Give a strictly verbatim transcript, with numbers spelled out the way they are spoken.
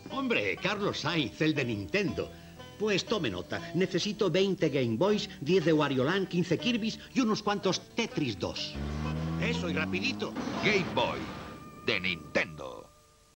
Hombre, Carlos Sainz, el de Nintendo. Pues tome nota. Necesito veinte Game Boys, diez de Wario Land, quince Kirbys y unos cuantos Tetris dos. Eso, y rapidito. Game Boy de Nintendo.